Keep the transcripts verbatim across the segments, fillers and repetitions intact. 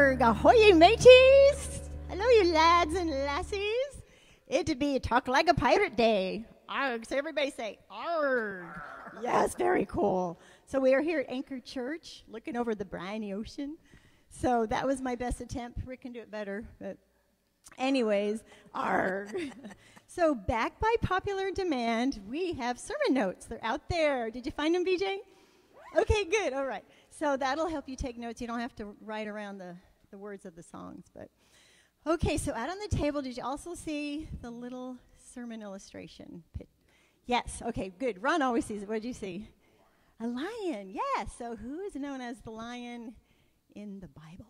Arg! Ahoy, mateys! Hello, you lads and lassies. It'd be Talk Like a Pirate Day. Arg! So everybody say, Arg! Yes, very cool. So we are here at Anchor Church, looking over the briny ocean. So that was my best attempt. Rick can do it better, but anyways, arg. So back by popular demand, we have sermon notes. They're out there. Did you find them, B J? Okay, good. All right. So that'll help you take notes. You don't have to write around the, the words of the songs. But okay, so out on the table, did you also see the little sermon illustration? Yes. Okay, good. Ron always sees it. What did you see? A lion. Yes. So who is known as the lion in the Bible?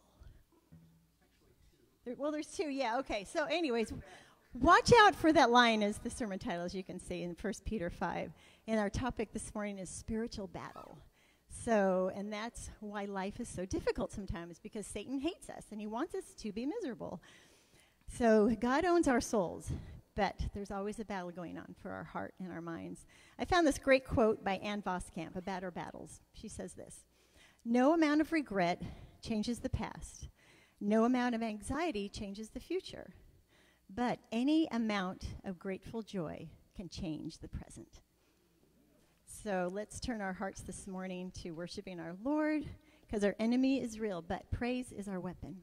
There, well, there's two. Yeah. Okay. So anyways, watch out for that lion is the sermon title, as you can see in First Peter five. And our topic this morning is spiritual battle. So, and that's why life is so difficult sometimes, because Satan hates us and he wants us to be miserable. So God owns our souls, but there's always a battle going on for our heart and our minds. I found this great quote by Ann Voskamp about our battles. She says this: "No amount of regret changes the past. No amount of anxiety changes the future. But any amount of grateful joy can change the present." So let's turn our hearts this morning to worshiping our Lord, because our enemy is real, but praise is our weapon.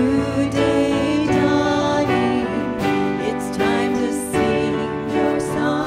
Song.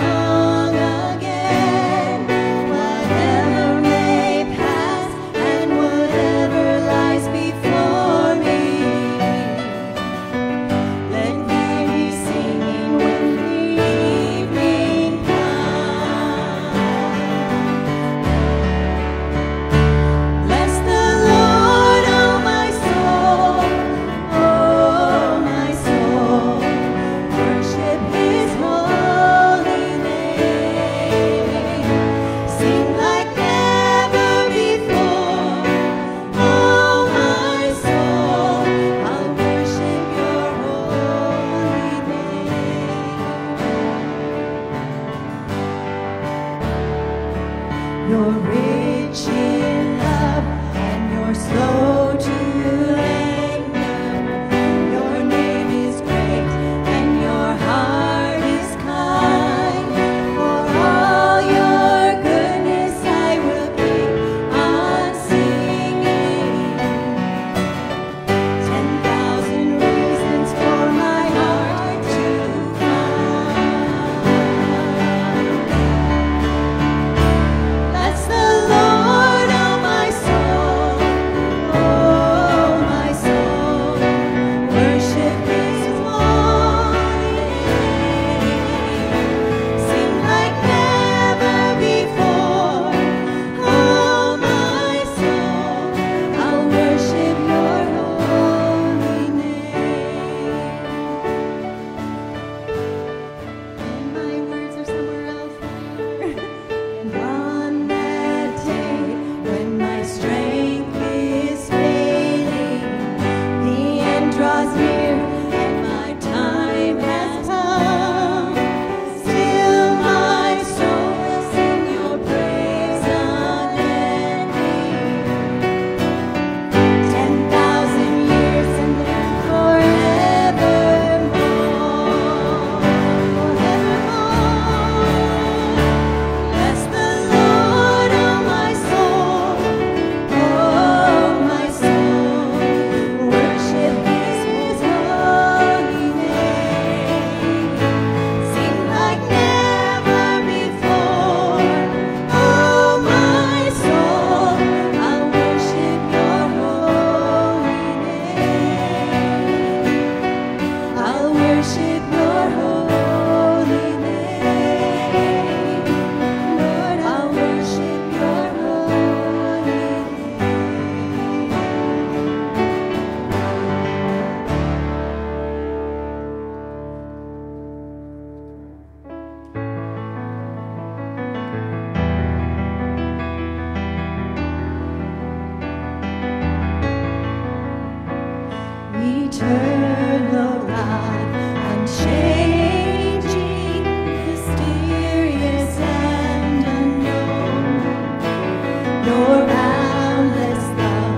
unchanging, mysterious and unknown. Your boundless love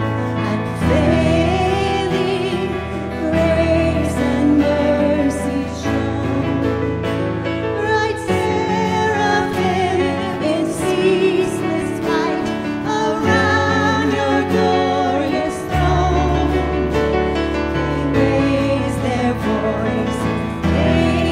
unfailing, grace and mercy shown. Bright seraphim in ceaseless flight around your glorious throne, they raise their voices.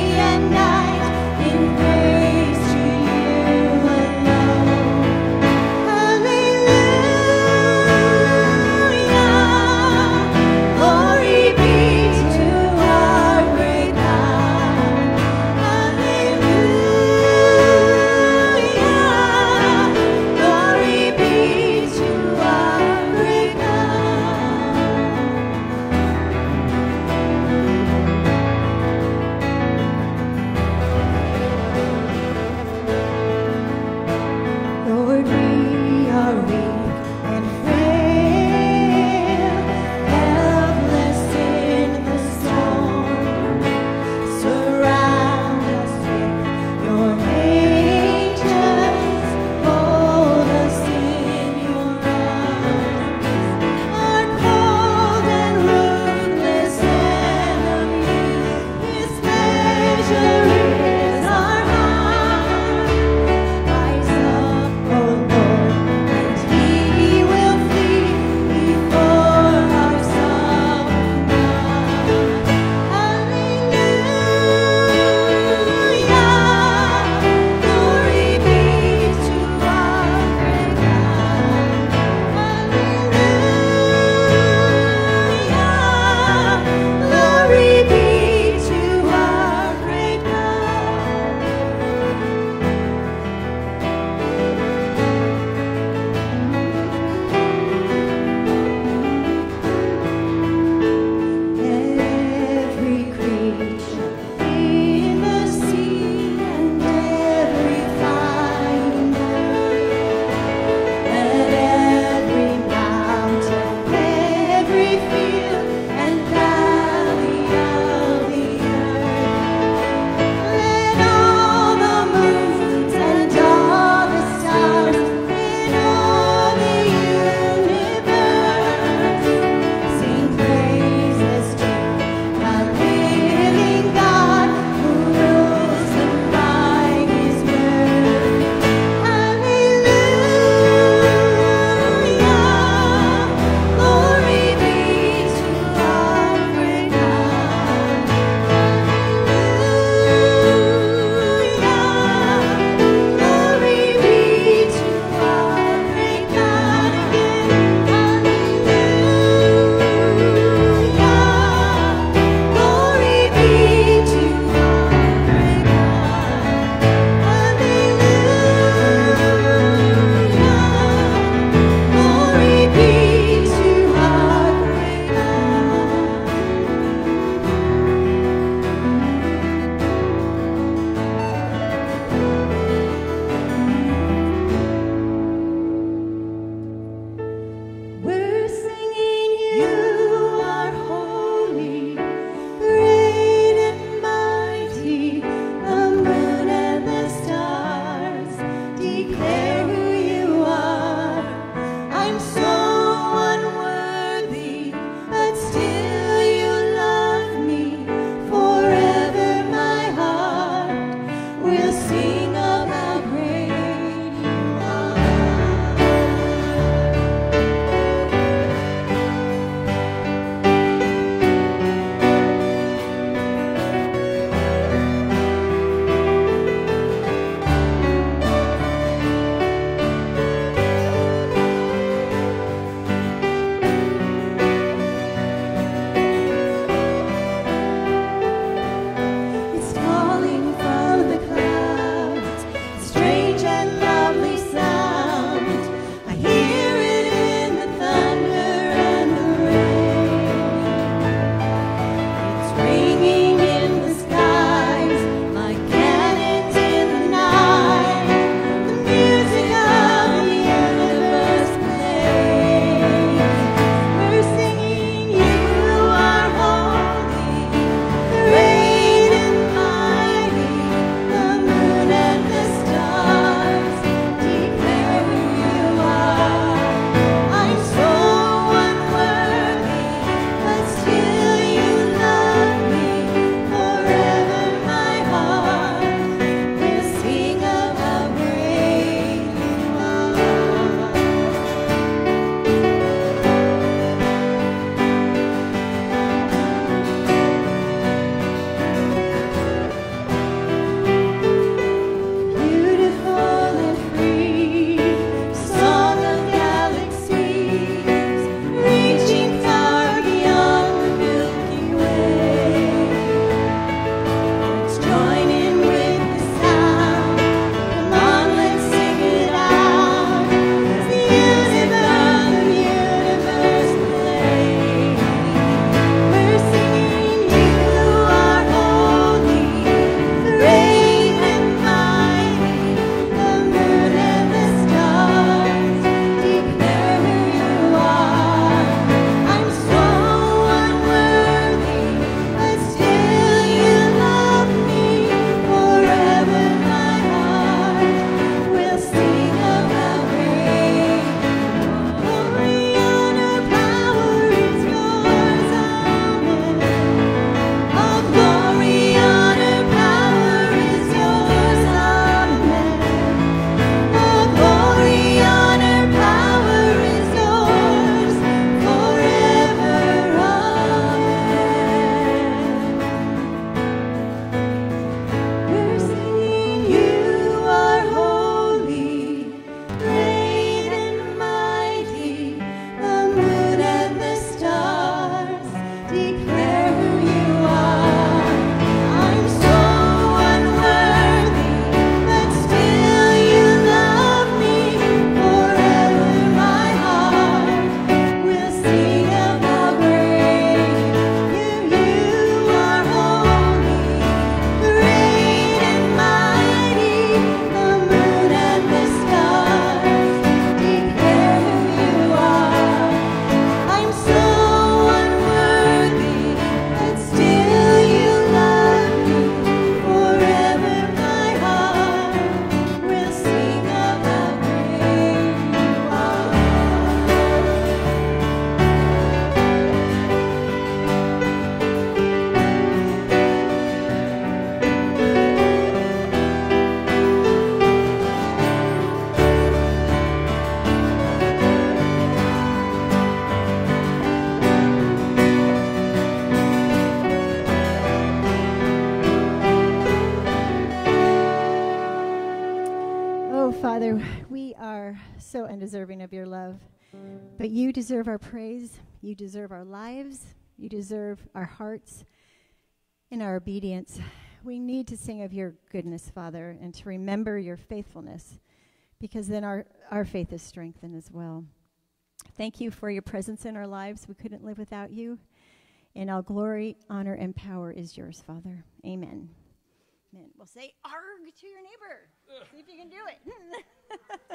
Father, we are so undeserving of your love, but you deserve our praise, you deserve our lives, you deserve our hearts and our obedience. We need to sing of your goodness, Father, and to remember your faithfulness, because then our, our faith is strengthened as well. Thank you for your presence in our lives. We couldn't live without you. And all glory, honor, and power is yours, Father. Amen. Amen. Well, say arg to your neighbor. See if you can do it.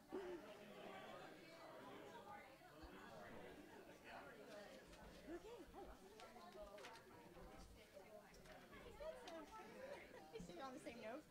On the same note.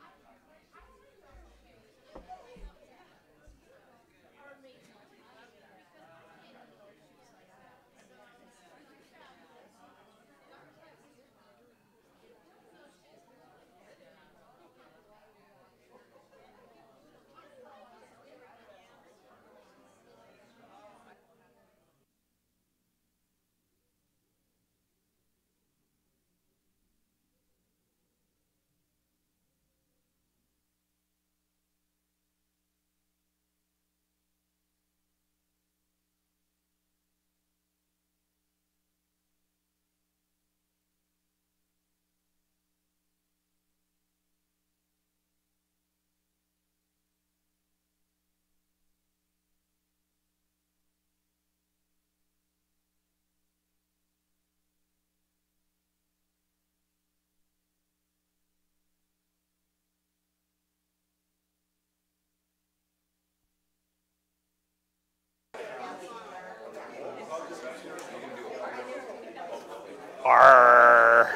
Arr.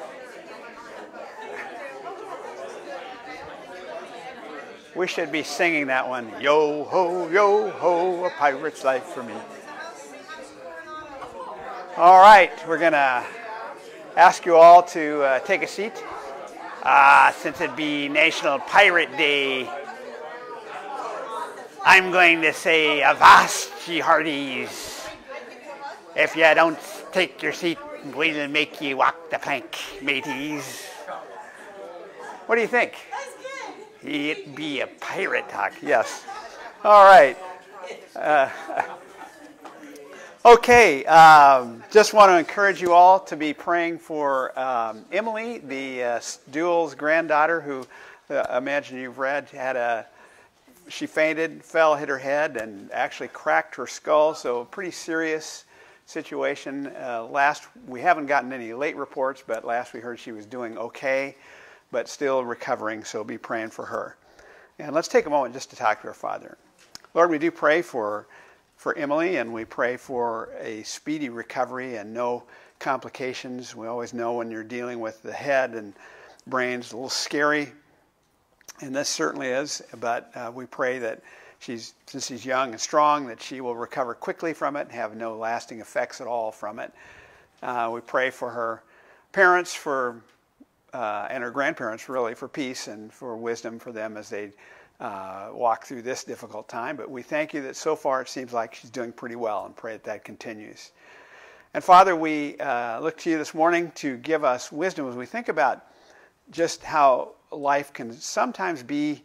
We should be singing that one. Yo ho, yo ho, a pirate's life for me. All right, we're going to ask you all to uh, take a seat. Uh, since it'd be National Pirate Day, I'm going to say avast ye hearties. If you don't take your seat, we'll make you walk the plank, mateys. What do you think? It be a pirate talk, yes. All right. Uh, okay, um, just want to encourage you all to be praying for um, Emily, the uh, Duel's granddaughter, who uh, I imagine you've read, had a, she fainted, fell, hit her head, and actually cracked her skull, so pretty serious situation. Uh, last, we haven't gotten any late reports, but last we heard she was doing okay, but still recovering, so be praying for her. And let's take a moment just to talk to our Father. Lord, we do pray for, for Emily, and we pray for a speedy recovery and no complications. We always know when you're dealing with the head and brains, a little scary, and this certainly is, but uh, we pray that she's, since she's young and strong, that she will recover quickly from it and have no lasting effects at all from it. Uh, we pray for her parents, for Uh, and her grandparents, really, for peace and for wisdom for them as they uh, walk through this difficult time. But we thank you that so far it seems like she's doing pretty well, and pray that that continues. And Father, we uh, look to you this morning to give us wisdom as we think about just how life can sometimes be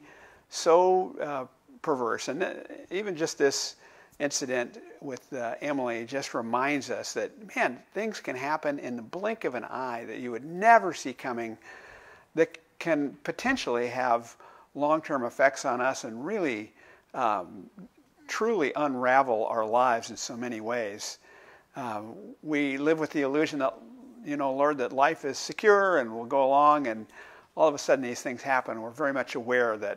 so uh, perverse. And even just this incident with uh, Emily just reminds us that, man, things can happen in the blink of an eye that you would never see coming, that can potentially have long-term effects on us and really um, truly unravel our lives in so many ways. Uh, we live with the illusion that, you know, Lord, that life is secure and will go along, and all of a sudden these things happen. We're very much aware that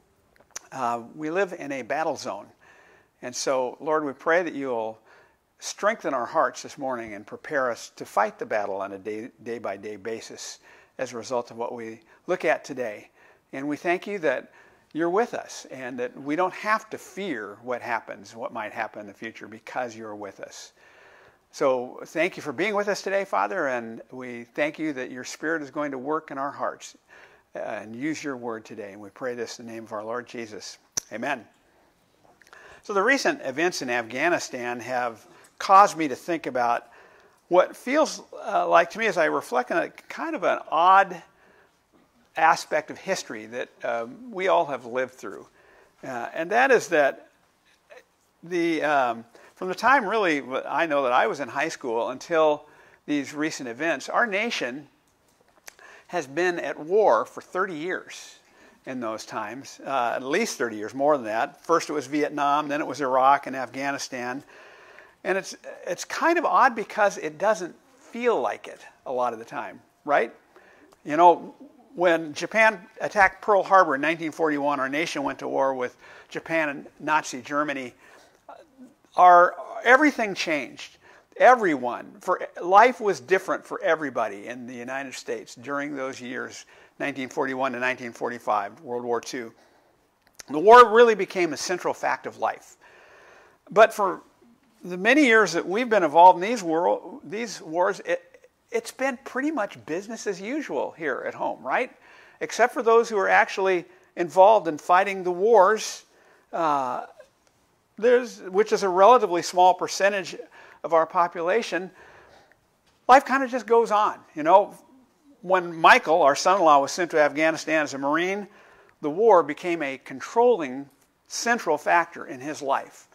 uh, we live in a battle zone. And so, Lord, we pray that you'll strengthen our hearts this morning and prepare us to fight the battle on a day, day-by-day basis as a result of what we look at today. And we thank you that you're with us and that we don't have to fear what happens, what might happen in the future, because you're with us. So thank you for being with us today, Father, and we thank you that your Spirit is going to work in our hearts uh, and use your word today. And we pray this in the name of our Lord Jesus. Amen. So the recent events in Afghanistan have caused me to think about what feels uh, like to me, as I reflect on it, kind of an odd aspect of history that uh, we all have lived through. Uh, and that is that the um, from the time really I know that I was in high school until these recent events, our nation has been at war for thirty years in those times, uh, at least thirty years, more than that. First it was Vietnam, then it was Iraq and Afghanistan. And it's it's kind of odd because it doesn't feel like it a lot of the time, right? You know, when Japan attacked Pearl Harbor in nineteen forty-one, our nation went to war with Japan and Nazi Germany. Our everything changed. Everyone, for life was different for everybody in the United States during those years, nineteen forty-one to nineteen forty-five, World War Two. The war really became a central fact of life. But for the many years that we've been involved in these, world, these wars, it, it's been pretty much business as usual here at home, right? Except for those who are actually involved in fighting the wars, uh, there's, which is a relatively small percentage of our population. Life kind of just goes on. You know, when Michael, our son-in-law, was sent to Afghanistan as a Marine, the war became a controlling central factor in his life.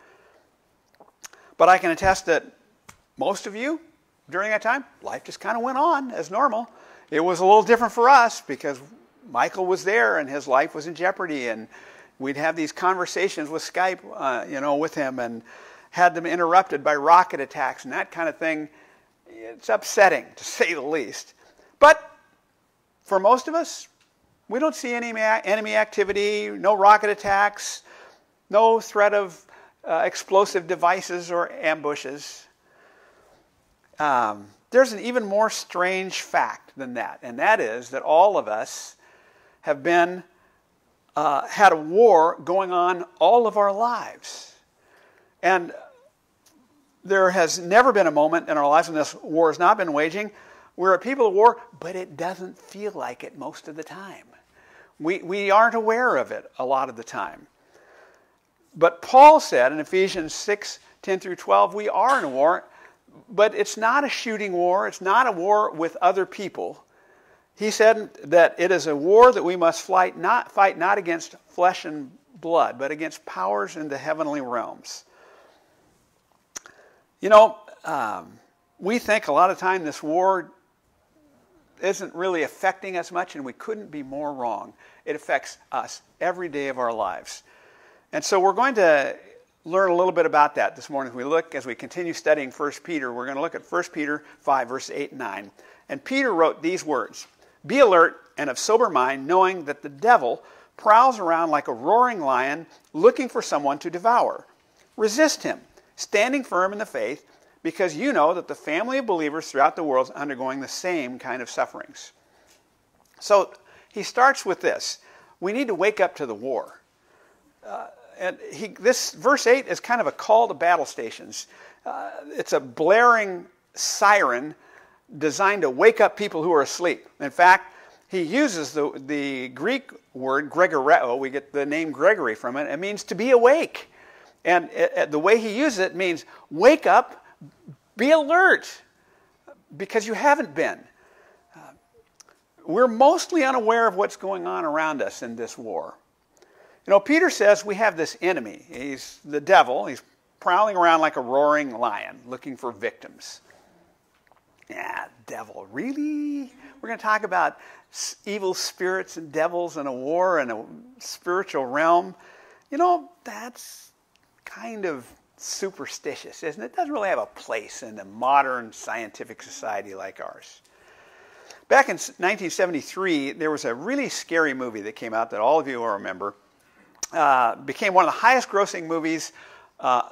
But I can attest that most of you, during that time, life just kind of went on as normal. It was a little different for us because Michael was there and his life was in jeopardy, and we'd have these conversations with Skype, uh, you know, with him, and had them interrupted by rocket attacks and that kind of thing. It's upsetting, to say the least. But for most of us, we don't see any enemy activity, no rocket attacks, no threat of uh, explosive devices or ambushes. Um, there's an even more strange fact than that, and that is that all of us have been uh, had a war going on all of our lives. And there has never been a moment in our lives when this war has not been waging. We're a people of war, but it doesn't feel like it most of the time. We, we aren't aware of it a lot of the time. But Paul said in Ephesians six, ten through twelve, we are in a war, but it's not a shooting war. It's not a war with other people. He said that it is a war that we must fight not, fight not against flesh and blood, but against powers in the heavenly realms. You know, um, we think a lot of time this war isn't really affecting us much, and we couldn't be more wrong. It affects us every day of our lives. And so we're going to learn a little bit about that this morning. As we look, as we continue studying First Peter, we're going to look at First Peter five, verses eight and nine. And Peter wrote these words, "Be alert and of sober mind, knowing that the devil prowls around like a roaring lion, looking for someone to devour. Resist him, standing firm in the faith, because you know that the family of believers throughout the world is undergoing the same kind of sufferings." So he starts with this. We need to wake up to the war. Uh, and he, this verse eight is kind of a call to battle stations. Uh, it's a blaring siren designed to wake up people who are asleep. In fact, he uses the, the Greek word gregoreo. We get the name Gregory from it. It means to be awake. And it, it, the way he uses it means wake up, be alert, because you haven't been. Uh, we're mostly unaware of what's going on around us in this war. You know, Peter says we have this enemy. He's the devil. He's prowling around like a roaring lion, looking for victims. Yeah, devil, really? We're going to talk about evil spirits and devils and a war in a spiritual realm. You know, that's kind of superstitious, isn't it? It doesn't really have a place in a modern scientific society like ours. Back in nineteen seventy-three, there was a really scary movie that came out that all of you will remember. Uh, became one of the highest grossing movies uh,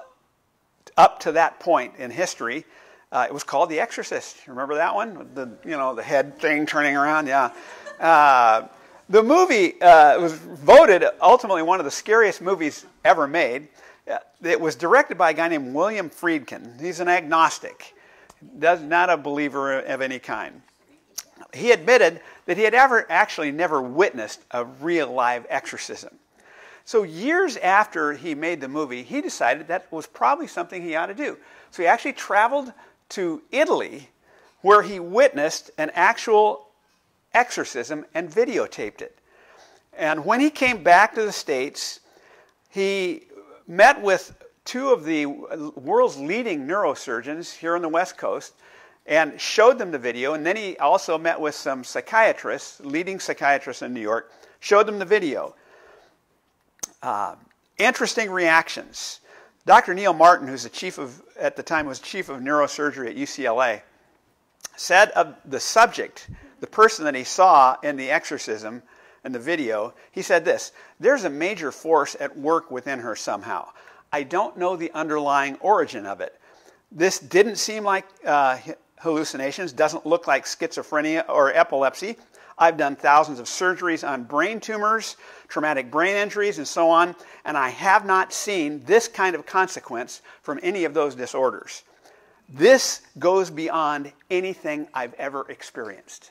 up to that point in history. Uh, it was called The Exorcist. Remember that one? With the, you know, the head thing turning around? Yeah. Uh, the movie uh, was voted ultimately one of the scariest movies ever made. It was directed by a guy named William Friedkin. He's an agnostic, does not a believer of any kind. He admitted that he had ever actually never witnessed a real live exorcism. So years after he made the movie, he decided that was probably something he ought to do. So he actually traveled to Italy, where he witnessed an actual exorcism and videotaped it. And when he came back to the States, he met with two of the world's leading neurosurgeons here on the West Coast and showed them the video. And then he also met with some psychiatrists, leading psychiatrists in New York, showed them the video. Uh, interesting reactions. Doctor Neil Martin, who's the chief of, at the time was chief of neurosurgery at U C L A, said of the subject, the person that he saw in the exorcism and the video, he said this: "There's a major force at work within her somehow. I don't know the underlying origin of it. This didn't seem like uh, hallucinations, doesn't look like schizophrenia or epilepsy. I've done thousands of surgeries on brain tumors, traumatic brain injuries, and so on, and I have not seen this kind of consequence from any of those disorders. This goes beyond anything I've ever experienced."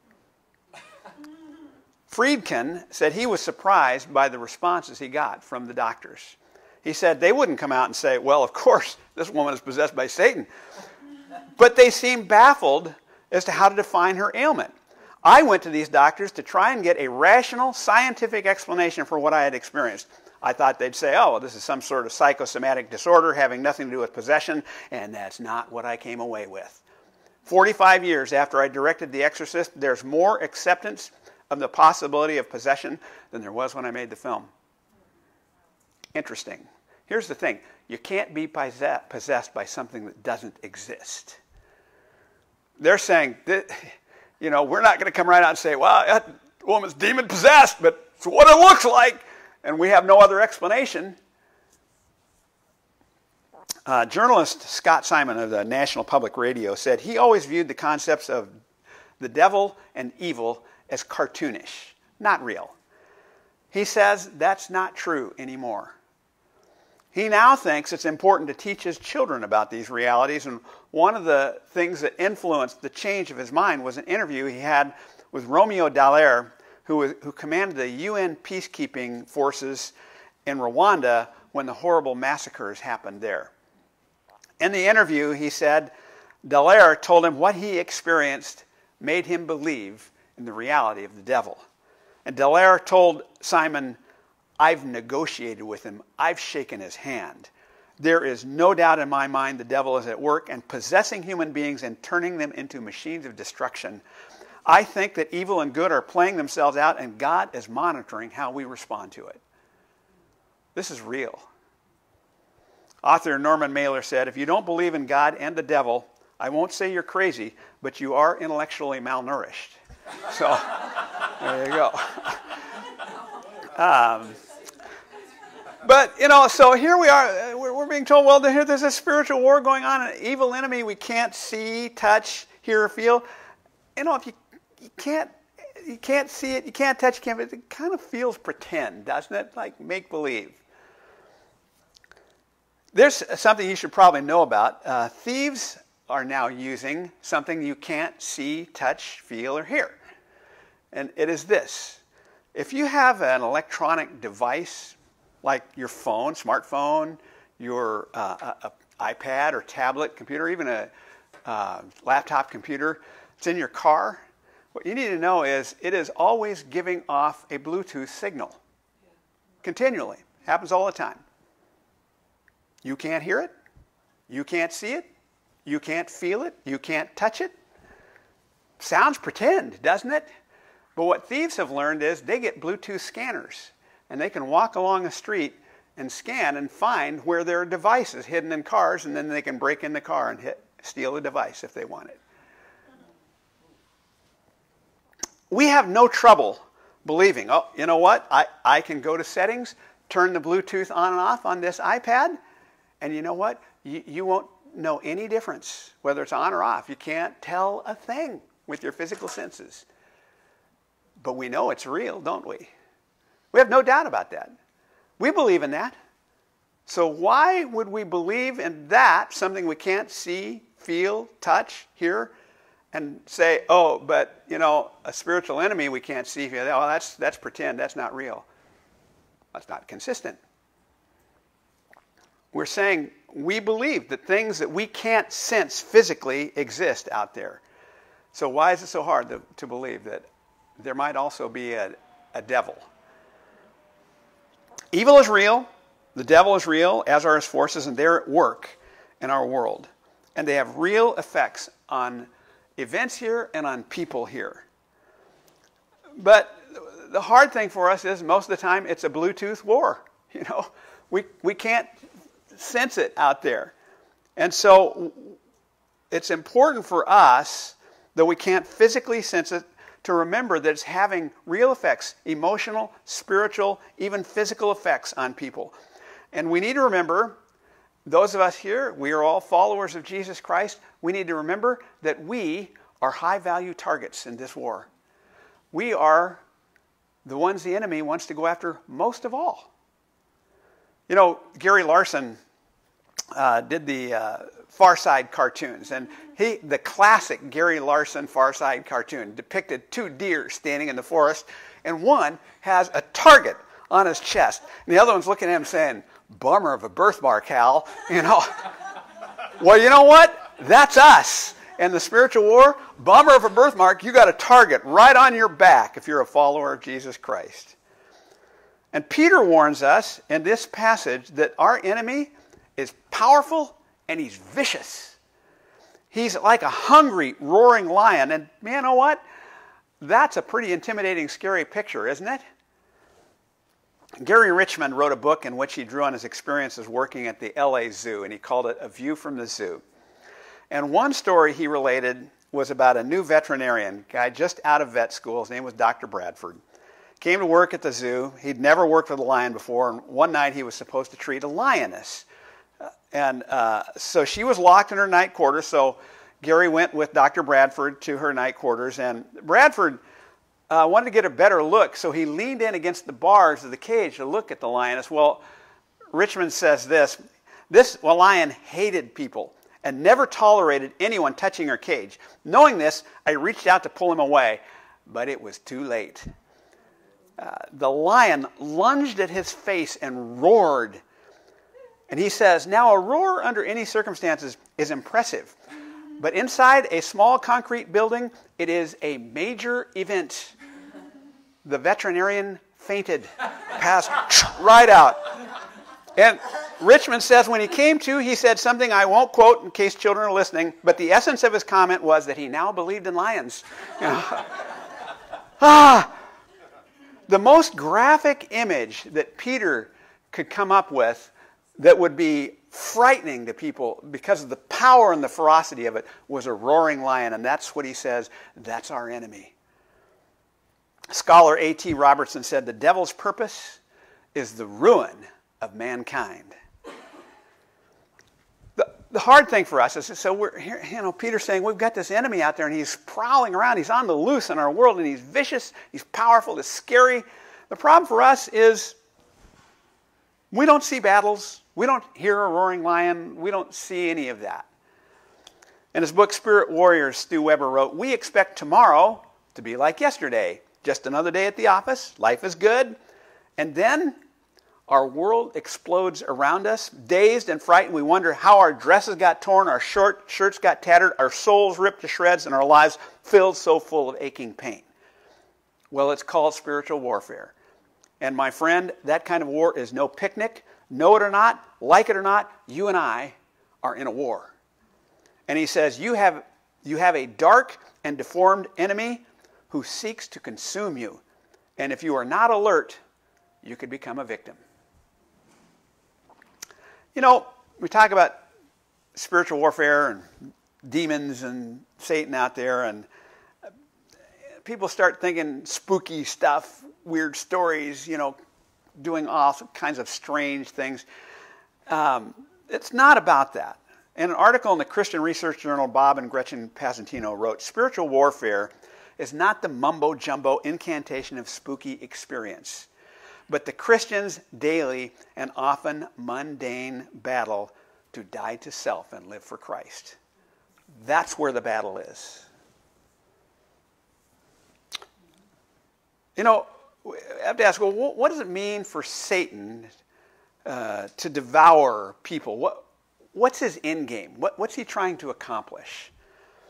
Friedkin said he was surprised by the responses he got from the doctors. He said they wouldn't come out and say, "Well, of course, this woman is possessed by Satan." But they seemed baffled as to how to define her ailment. "I went to these doctors to try and get a rational, scientific explanation for what I had experienced. I thought they'd say, oh, well, this is some sort of psychosomatic disorder having nothing to do with possession, and that's not what I came away with. forty-five years after I directed The Exorcist, there's more acceptance of the possibility of possession than there was when I made the film." Interesting. Here's the thing. You can't be possessed by something that doesn't exist. They're saying, that, you know, we're not going to come right out and say, well, that woman's demon-possessed, but it's what it looks like, and we have no other explanation. Uh, journalist Scott Simon of the National Public Radio said he always viewed the concepts of the devil and evil as cartoonish, not real. He says that's not true anymore. He now thinks it's important to teach his children about these realities, and one of the things that influenced the change of his mind was an interview he had with Romeo Dallaire, who, was, who commanded the U N peacekeeping forces in Rwanda when the horrible massacres happened there. In the interview, he said Dallaire told him what he experienced made him believe in the reality of the devil. And Dallaire told Simon, "I've negotiated with him. I've shaken his hand. There is no doubt in my mind the devil is at work and possessing human beings and turning them into machines of destruction. I think that evil and good are playing themselves out, and God is monitoring how we respond to it." This is real. Author Norman Mailer said, "If you don't believe in God and the devil, I won't say you're crazy, but you are intellectually malnourished." So, there you go. Um, but, you know, so here we are. We're, we're being told, well, there, there's a spiritual war going on, an evil enemy we can't see, touch, hear, or feel. You know, if you, you can't you can't see it, you can't touch, you can't, it kind of feels pretend, doesn't it? Like make-believe. There's something you should probably know about. Uh, thieves are now using something you can't see, touch, feel, or hear. And it is this. If you have an electronic device, like your phone, smartphone, your uh, a, a iPad or tablet computer, even a uh, laptop computer, it's in your car, what you need to know is it is always giving off a Bluetooth signal. Continually. Happens all the time. You can't hear it. You can't see it. You can't feel it. You can't touch it. Sounds pretend, doesn't it? But what thieves have learned is they get Bluetooth scanners, and they can walk along a street and scan and find where there are devices hidden in cars, and then they can break in the car and hit, steal the device if they want it. We have no trouble believing, oh, you know what? I, I can go to settings, turn the Bluetooth on and off on this iPad, and you know what? You, you won't know any difference, whether it's on or off. You can't tell a thing with your physical senses. But we know it's real, don't we? We have no doubt about that. We believe in that. So why would we believe in that, something we can't see, feel, touch, hear, and say, oh, but, you know, a spiritual enemy we can't see, feel, oh, that's, that's pretend, that's not real. That's not consistent. We're saying we believe that things that we can't sense physically exist out there. So why is it so hard to, to believe that there might also be a, a devil? Evil is real. The devil is real, as are his forces, and they're at work in our world. And they have real effects on events here and on people here. But the hard thing for us is most of the time it's a Bluetooth war. You know, we we can't sense it out there. And so it's important for us, though we can't physically sense it, to remember that it's having real effects, emotional, spiritual, even physical effects on people. And we need to remember, those of us here, we are all followers of Jesus Christ. We need to remember that we are high-value targets in this war. We are the ones the enemy wants to go after most of all. You know, Gary Larson uh, did the uh, Far Side cartoons, and he, the classic Gary Larson Far Side cartoon depicted two deer standing in the forest, and one has a target on his chest, and the other one's looking at him saying, "Bummer of a birthmark, Hal." You know, well, you know what? That's us. In the spiritual war, bummer of a birthmark, you got a target right on your back if you're a follower of Jesus Christ. And Peter warns us in this passage that our enemy is powerful and he's vicious. He's like a hungry, roaring lion. And man, you know what? That's a pretty intimidating, scary picture, isn't it? Gary Richmond wrote a book in which he drew on his experiences working at the L A Zoo, and he called it A View from the Zoo. And one story he related was about a new veterinarian, guy just out of vet school. His name was Doctor Bradford. Came to work at the zoo. He'd never worked with a lion before, and one night he was supposed to treat a lioness. And uh, so she was locked in her night quarters, so Gary went with Doctor Bradford to her night quarters, and Bradford uh, wanted to get a better look, so he leaned in against the bars of the cage to look at the lioness. Well, Richmond says this, this well, lion hated people and never tolerated anyone touching her cage. Knowing this, I reached out to pull him away, but it was too late. Uh, the lion lunged at his face and roared. And he says, now a roar under any circumstances is impressive, but inside a small concrete building, it is a major event. The veterinarian fainted, passed right out. And Richmond says when he came to, he said something I won't quote in case children are listening, but the essence of his comment was that he now believed in lions. You know? ah, the most graphic image that Peter could come up with that would be frightening to people because of the power and the ferocity of it was a roaring lion, and that's what he says, that's our enemy. Scholar A T Robertson said, the devil's purpose is the ruin of mankind. The, the hard thing for us is, so we're here, you know, Peter's saying we've got this enemy out there and he's prowling around, he's on the loose in our world and he's vicious, he's powerful, he's scary. The problem for us is we don't see battles, we don't hear a roaring lion, we don't see any of that. In his book, Spirit Warriors, Stu Weber wrote, we expect tomorrow to be like yesterday, just another day at the office, life is good, and then our world explodes around us. Dazed and frightened, we wonder how our dresses got torn, our short shirts got tattered, our souls ripped to shreds, and our lives filled so full of aching pain. Well, it's called spiritual warfare. And my friend, that kind of war is no picnic. Know it or not, like it or not, you and I are in a war. And he says, you have, you have a dark and deformed enemy who seeks to consume you. And if you are not alert, you could become a victim. You know, we talk about spiritual warfare and demons and Satan out there, and people start thinking spooky stuff, weird stories, you know, doing all kinds of strange things. Um, it's not about that. In an article in the Christian Research Journal, Bob and Gretchen Pasantino wrote, spiritual warfare is not the mumbo-jumbo incantation of spooky experience, but the Christian's daily and often mundane battle to die to self and live for Christ. That's where the battle is. You know, I have to ask, well, what does it mean for Satan uh, to devour people? What, what's his end game? What, what's he trying to accomplish?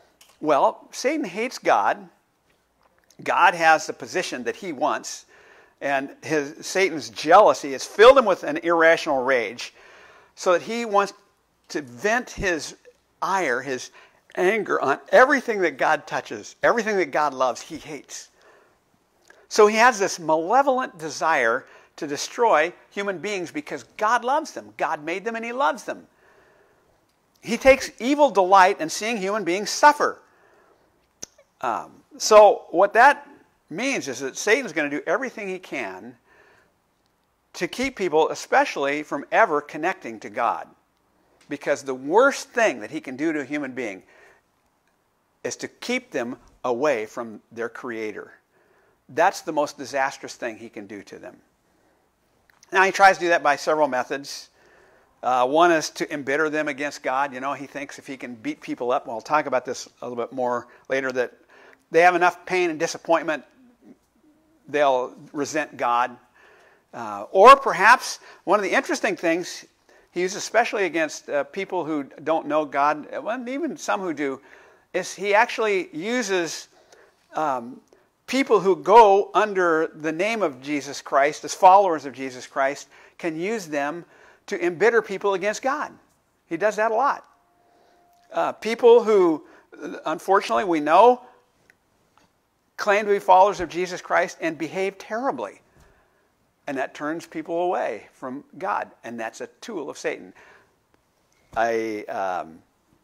Well, Satan hates God. God has the position that he wants. And his Satan's jealousy has filled him with an irrational rage, so that he wants to vent his ire, his anger on everything that God touches, everything that God loves, he hates. So he has this malevolent desire to destroy human beings because God loves them. God made them and he loves them. He takes evil delight in seeing human beings suffer. Um, so what that means is that Satan's going to do everything he can to keep people, especially from ever connecting to God. Because the worst thing that he can do to a human being is to keep them away from their Creator. That's the most disastrous thing he can do to them. Now, he tries to do that by several methods. Uh, one is to embitter them against God. You know, he thinks if he can beat people up, well, I'll talk about this a little bit more later, that they have enough pain and disappointment, they'll resent God. Uh, or perhaps one of the interesting things he uses, especially against uh, people who don't know God, well, even some who do, is he actually uses um, people who go under the name of Jesus Christ, as followers of Jesus Christ, can use them to embitter people against God. He does that a lot. Uh, people who, unfortunately, we know, claim to be followers of Jesus Christ and behave terribly. And that turns people away from God. And that's a tool of Satan. I, um,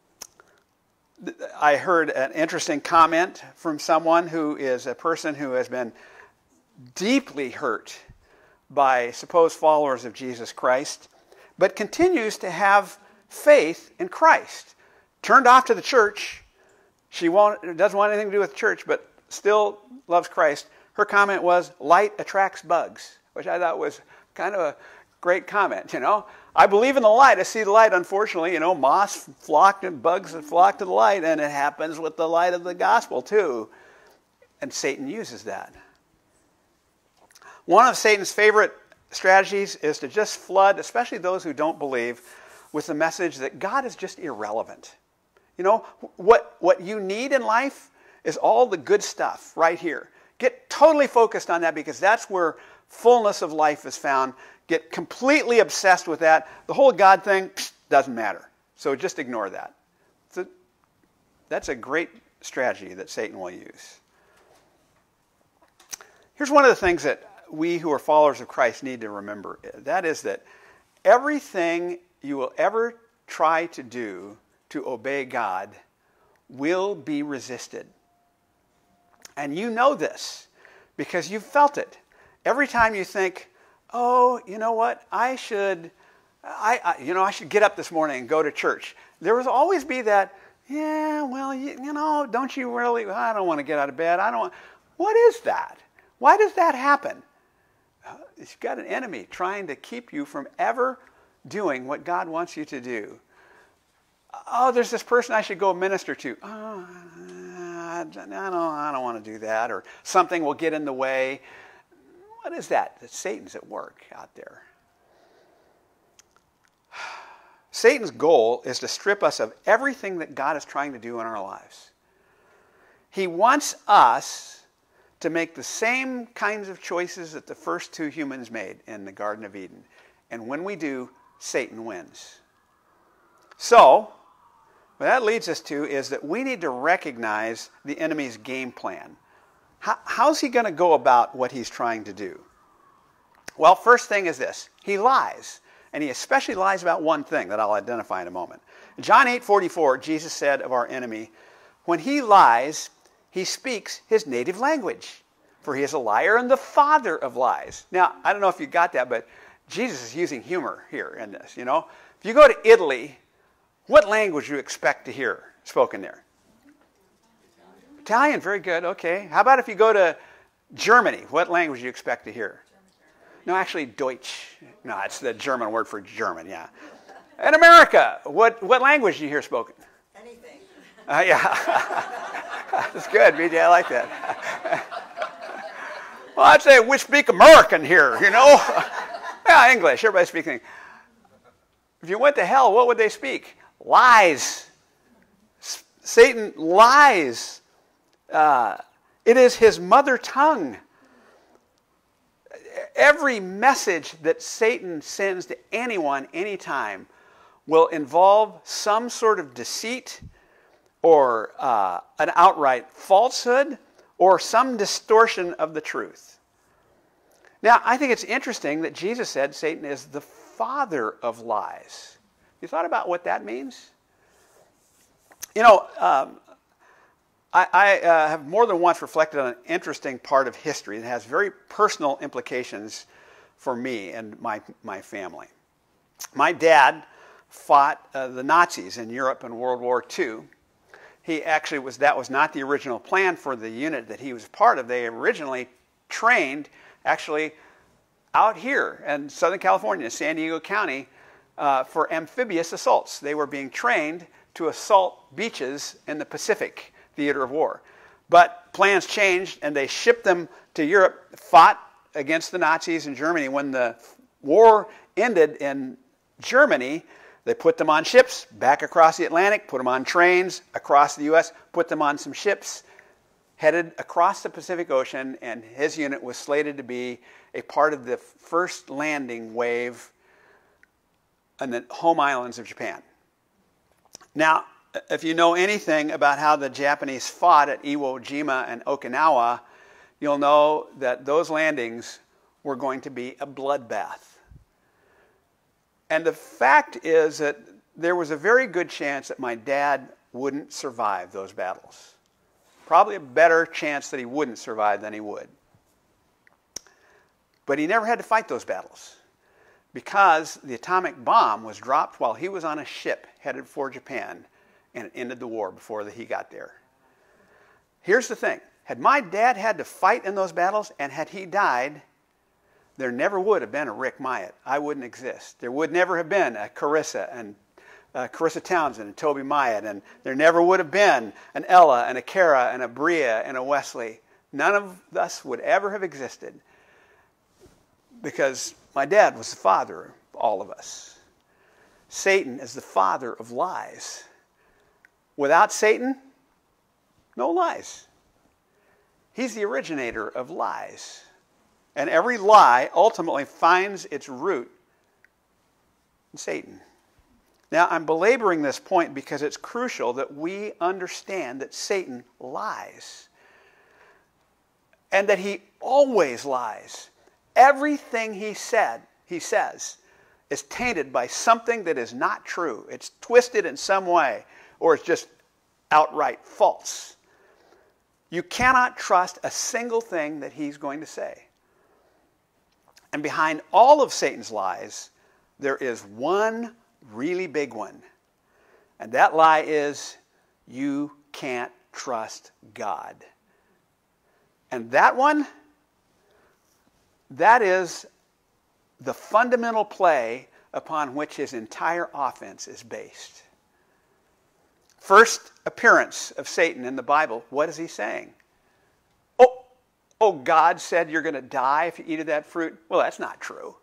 I heard an interesting comment from someone who is a person who has been deeply hurt by supposed followers of Jesus Christ, but continues to have faith in Christ. Turned off to the church. She won't, doesn't want anything to do with church, but still loves Christ. Her comment was, light attracts bugs, which I thought was kind of a great comment, you know. I believe in the light. I see the light. Unfortunately, you know, moths flock and bugs flock to the light, and it happens with the light of the gospel too. And Satan uses that. One of Satan's favorite strategies is to just flood, especially those who don't believe, with the message that God is just irrelevant. You know, what, what you need in life is all the good stuff right here. Get totally focused on that, because that's where fullness of life is found. Get completely obsessed with that. The whole God thing psh, doesn't matter. So just ignore that. So that's a great strategy that Satan will use. Here's one of the things that we who are followers of Christ need to remember. That is that everything you will ever try to do to obey God will be resisted. And you know this because you've felt it. Every time you think, oh, you know what, I should, I, I, you know, I should get up this morning and go to church. There will always be that, yeah, well, you, you know, don't you really, I don't want to get out of bed. I don't want, what is that? Why does that happen? Uh, you've got an enemy trying to keep you from ever doing what God wants you to do. Oh, there's this person I should go minister to. Oh, I don't, I don't want to do that. Or something will get in the way. What is that? That Satan's at work out there. Satan's goal is to strip us of everything that God is trying to do in our lives. He wants us to make the same kinds of choices that the first two humans made in the Garden of Eden. And when we do, Satan wins. So, what that leads us to is that we need to recognize the enemy's game plan. How, how's he going to go about what he's trying to do? Well, first thing is this. He lies. And he especially lies about one thing that I'll identify in a moment. In John eight forty-four, Jesus said of our enemy, when he lies, he speaks his native language, for he is a liar and the father of lies. Now, I don't know if you got that, but Jesus is using humor here in this, you know. If you go to Italy, what language do you expect to hear spoken there? Italian. Italian, very good, okay. How about if you go to Germany, what language do you expect to hear? No, actually, Deutsch. No, it's the German word for German, yeah. In America, what, what language do you hear spoken? Anything. Uh, yeah. That's good, B J. I like that. Well, I'd say we speak American here, you know. Yeah, English. Everybody speaks English. If you went to hell, what would they speak? Lies. S- Satan lies. Uh, it is his mother tongue. every message that Satan sends to anyone, anytime, will involve some sort of deceit or uh, an outright falsehood or some distortion of the truth. Now, I think it's interesting that Jesus said Satan is the father of lies. You thought about what that means? You know, um, I, I uh, have more than once reflected on an interesting part of history that has very personal implications for me and my, my family. My dad fought uh, the Nazis in Europe in World War Two. He actually was, that was not the original plan for the unit that he was part of. They originally trained actually out here in Southern California, San Diego County, uh, for amphibious assaults. They were being trained to assault beaches in the Pacific theater of war. But plans changed, and they shipped them to Europe, fought against the Nazis in Germany. When the war ended in Germany, they put them on ships back across the Atlantic, put them on trains across the U S, put them on some ships, headed across the Pacific Ocean, and his unit was slated to be a part of the first landing wave on the home islands of Japan. Now, if you know anything about how the Japanese fought at Iwo Jima and Okinawa, you'll know that those landings were going to be a bloodbath. And the fact is that there was a very good chance that my dad wouldn't survive those battles. Probably a better chance that he wouldn't survive than he would. But he never had to fight those battles because the atomic bomb was dropped while he was on a ship headed for Japan, and it ended the war before he got there. Here's the thing. Had my dad had to fight in those battles, and had he died, there never would have been a Rick Myatt. I wouldn't exist. There would never have been a Carissa and uh, Carissa Townsend and Toby Myatt, and there never would have been an Ella and a Kara and a Bria and a Wesley. None of us would ever have existed because my dad was the father of all of us. Satan is the father of lies. Without Satan, no lies. He's the originator of lies. And every lie ultimately finds its root in Satan. Now, I'm belaboring this point because it's crucial that we understand that Satan lies. And that he always lies. Everything he said, he says, is tainted by something that is not true. It's twisted in some way, or it's just outright false. You cannot trust a single thing that he's going to say. And behind all of Satan's lies, there is one really big one. And that lie is, you can't trust God. And that one, that is the fundamental play upon which his entire offense is based. First appearance of Satan in the Bible, what is he saying? Oh, oh, God said you're going to die if you eat of that fruit? Well, that's not true.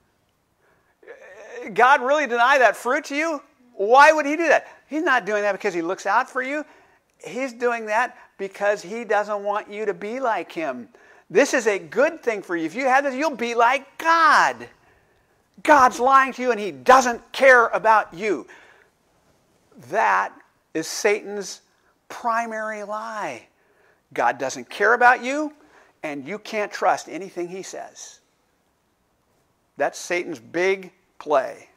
God really denied that fruit to you? Why would he do that? He's not doing that because he looks out for you. He's doing that because he doesn't want you to be like him. This is a good thing for you. If you have this, you'll be like God. God's lying to you and he doesn't care about you. That is Satan's primary lie. God doesn't care about you, and you can't trust anything he says. That's Satan's big play.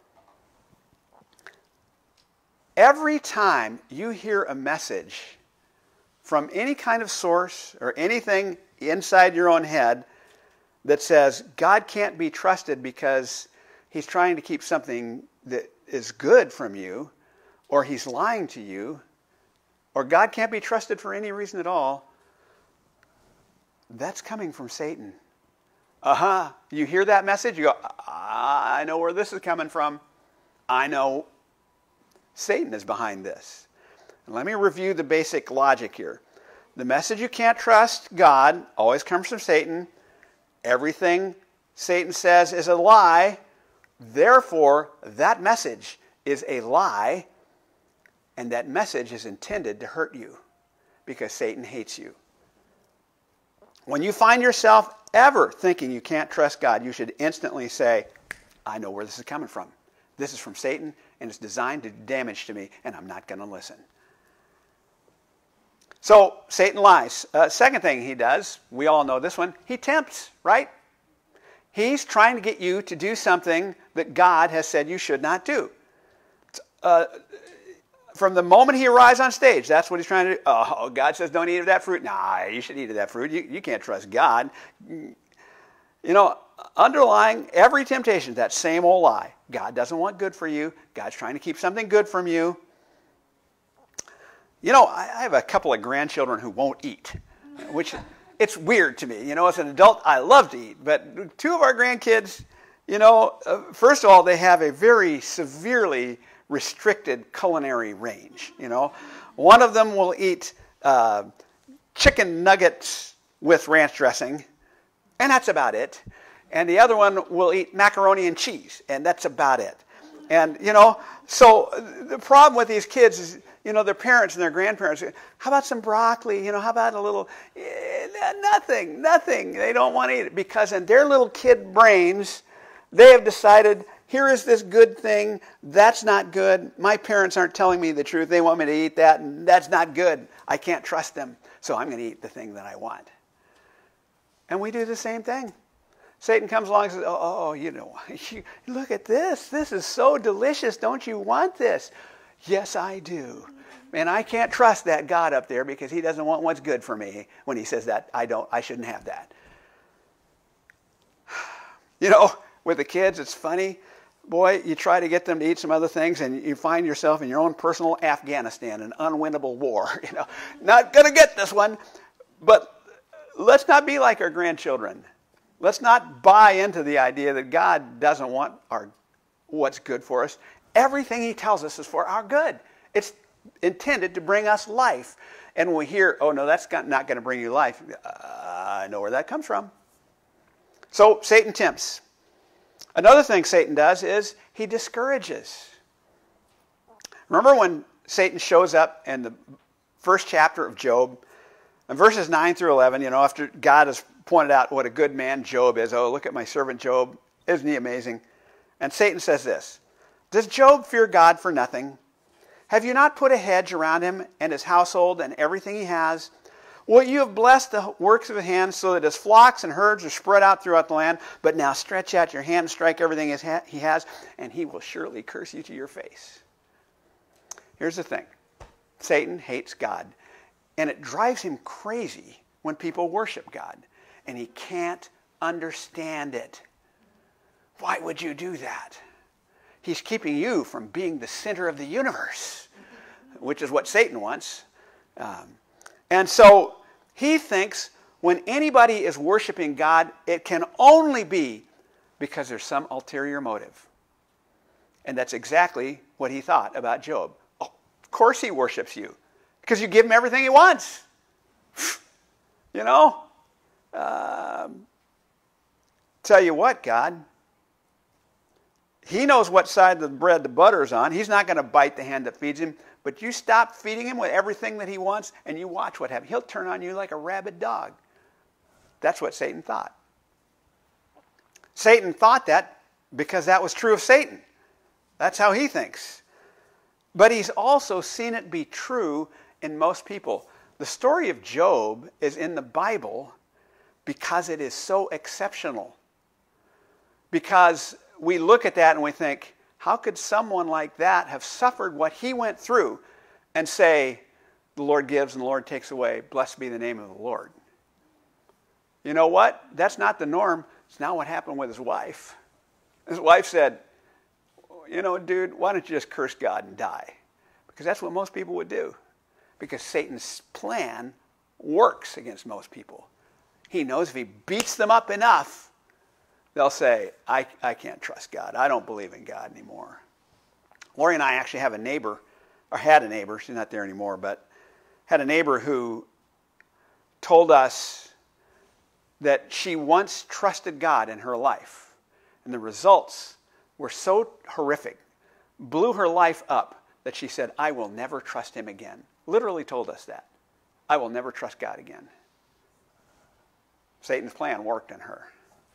Every time you hear a message from any kind of source or anything inside your own head that says God can't be trusted because he's trying to keep something that is good from you, or he's lying to you, or God can't be trusted for any reason at all, that's coming from Satan. Uh-huh. You hear that message, you go, I know where this is coming from. I know Satan is behind this. And let me review the basic logic here. The message you can't trust God always comes from Satan. Everything Satan says is a lie. Therefore, that message is a lie. And that message is intended to hurt you because Satan hates you. When you find yourself ever thinking you can't trust God, you should instantly say, I know where this is coming from. This is from Satan, and it's designed to do damage to me, and I'm not going to listen. So Satan lies. Uh, second thing he does, we all know this one, he tempts, right? He's trying to get you to do something that God has said you should not do. Uh, from the moment he arrives on stage, that's what he's trying to do. Oh, God says don't eat of that fruit. Nah, you should eat of that fruit. You, you can't trust God. You know, underlying every temptation, that same old lie. God doesn't want good for you. God's trying to keep something good from you. You know, I, I have a couple of grandchildren who won't eat, which it's weird to me. You know, as an adult, I love to eat. But two of our grandkids, you know, uh, first of all, they have a very severely restricted culinary range. You know, one of them will eat uh, chicken nuggets with ranch dressing, and that's about it. And the other one will eat macaroni and cheese, and that's about it. And, you know, so the problem with these kids is, you know, their parents and their grandparents, how about some broccoli? You know, how about a little, eh, nothing, nothing. They don't want to eat it because in their little kid brains, they have decided, here is this good thing, that's not good. My parents aren't telling me the truth. They want me to eat that, and that's not good. I can't trust them, so I'm going to eat the thing that I want. And we do the same thing. Satan comes along and says, oh, oh you know, you, look at this. This is so delicious. Don't you want this? Yes, I do. And I can't trust that God up there because he doesn't want what's good for me when he says that I don't, I shouldn't have that. You know, with the kids, it's funny. Boy, you try to get them to eat some other things and you find yourself in your own personal Afghanistan, an unwinnable war. You know, not going to get this one. But let's not be like our grandchildren. Let's not buy into the idea that God doesn't want our what's good for us. Everything he tells us is for our good. It's intended to bring us life. And when we hear, oh, no, that's not going to bring you life, uh, I know where that comes from. So Satan tempts. Another thing Satan does is he discourages. Remember when Satan shows up in the first chapter of Job, in verses nine through eleven, you know, after God has pointed out what a good man Job is. Oh, look at my servant Job. Isn't he amazing? And Satan says this, does Job fear God for nothing? Have you not put a hedge around him and his household and everything he has? Well, you have blessed the works of his hands so that his flocks and herds are spread out throughout the land. But now stretch out your hand and strike everything he has, and he will surely curse you to your face. Here's the thing. Satan hates God, and it drives him crazy when people worship God, and he can't understand it. Why would you do that? He's keeping you from being the center of the universe, which is what Satan wants. Um, and so he thinks when anybody is worshiping God, it can only be because there's some ulterior motive. And that's exactly what he thought about Job. Oh, of course he worships you, because you give him everything he wants. You know? Um, tell you what, God, he knows what side of the bread the butter's on. He's not going to bite the hand that feeds him. But you stop feeding him with everything that he wants, and you watch what happens. He'll turn on you like a rabid dog. That's what Satan thought. Satan thought that because that was true of Satan. That's how he thinks. But he's also seen it be true in most people. The story of Job is in the Bible because it is so exceptional. Because we look at that and we think, how could someone like that have suffered what he went through and say, the Lord gives and the Lord takes away, blessed be the name of the Lord? You know what? That's not the norm. It's not what happened with his wife. His wife said, you know, dude, why don't you just curse God and die? Because that's what most people would do. Because Satan's plan works against most people. He knows if he beats them up enough, they'll say, I, I can't trust God. I don't believe in God anymore. Lori and I actually have a neighbor, or had a neighbor, she's not there anymore, but had a neighbor who told us that she once trusted God in her life. And the results were so horrific, blew her life up, that she said, I will never trust him again. Literally told us that. I will never trust God again. Satan's plan worked in her.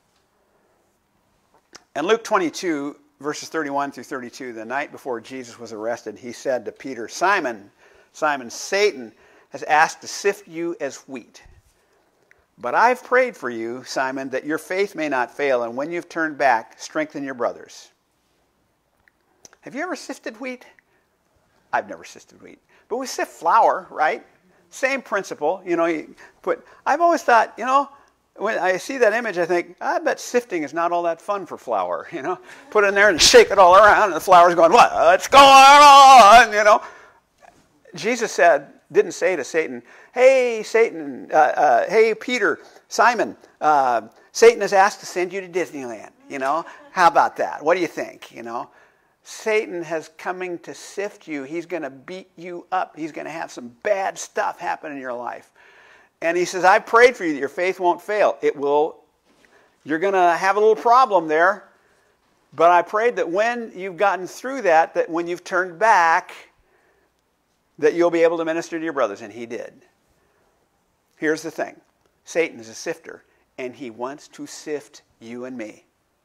In Luke twenty-two, verses thirty-one through thirty-two, the night before Jesus was arrested, he said to Peter, Simon, Simon, Satan has asked to sift you as wheat. But I've prayed for you, Simon, that your faith may not fail, and when you've turned back, strengthen your brothers. Have you ever sifted wheat? I've never sifted wheat. But we sift flour, right? Same principle. You know, you put. I've always thought, you know, when I see that image, I think, I bet sifting is not all that fun for flour. You know, put it in there and shake it all around, and the flour's going, what's going on? You know, Jesus said, didn't say to Satan, hey, Satan, uh, uh, hey, Peter, Simon, uh, Satan has asked to send you to Disneyland. You know, how about that? What do you think? You know, Satan has coming to sift you. He's going to beat you up. He's going to have some bad stuff happen in your life. And he says, I've prayed for you that your faith won't fail. It will. You're going to have a little problem there. But I prayed that when you've gotten through that, that when you've turned back, that you'll be able to minister to your brothers. And he did. Here's the thing. Satan is a sifter, and he wants to sift you and me.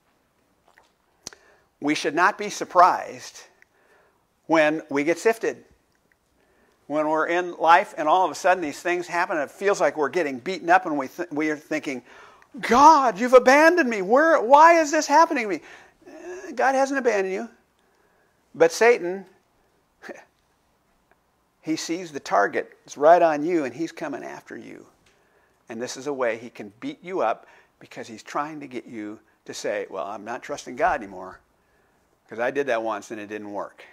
We should not be surprised when we get sifted. When we're in life and all of a sudden these things happen and it feels like we're getting beaten up and we, th- we are thinking, God, you've abandoned me. Where? Why is this happening to me? Uh, God hasn't abandoned you. But Satan, he sees the target. It's right on you and he's coming after you. And this is a way he can beat you up because he's trying to get you to say, well, I'm not trusting God anymore because I did that once and it didn't work.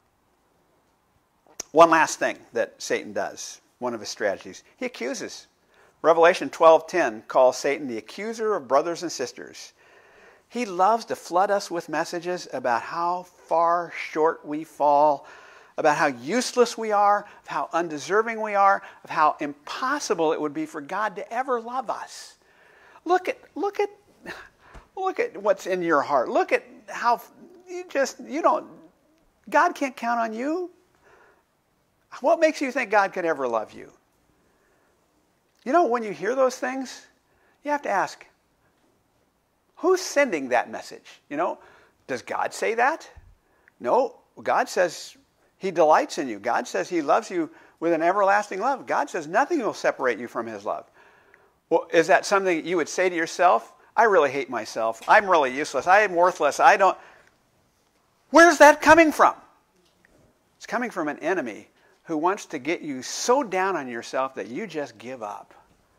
One last thing that Satan does, one of his strategies, he accuses. Revelation twelve ten calls Satan the accuser of brothers and sisters. He loves to flood us with messages about how far short we fall, about how useless we are, of how undeserving we are, of how impossible it would be for God to ever love us. Look at, look at, look at what's in your heart. Look at how you just, you don't, God can't count on you. What makes you think God could ever love you? You know, when you hear those things, you have to ask, who's sending that message? You know, does God say that? No, God says he delights in you. God says he loves you with an everlasting love. God says nothing will separate you from his love. Well, is that something you would say to yourself? I really hate myself. I'm really useless. I am worthless. I don't. Where's that coming from? It's coming from an enemy who wants to get you so down on yourself that you just give up.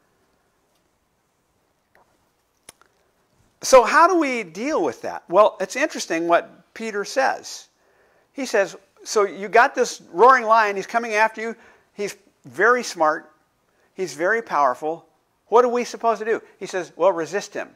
So how do we deal with that? Well, it's interesting what Peter says. He says, so you got this roaring lion, he's coming after you, he's very smart, he's very powerful. What are we supposed to do? He says, well, resist him.